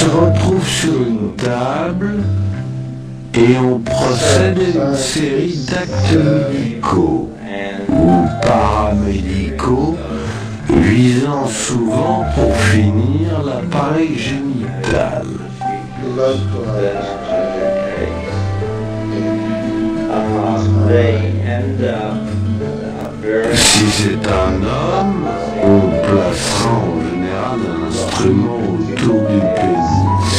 se retrouve sur une table et on procède à une série d'actes médicaux ou paramédicaux visant souvent pour finir l'appareil génital. Si c'est un homme, on placera en général un instrument autour du pénis.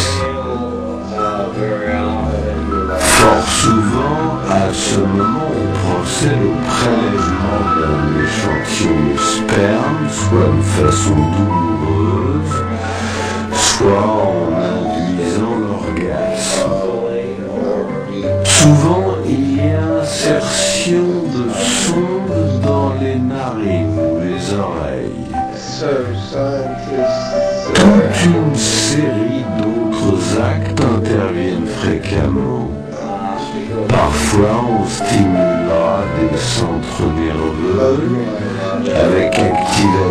Fort souvent, à ce moment, on procède au prélèvement d'un échantillon de sperme, soit de façon douloureuse, soit en induisant l'orgasme. Souvent, il y a insertion de sondes dans les narines ou les oreilles. Toute une série d'autres actes interviennent fréquemment. Parfois, on stimulera des centres nerveux avec activation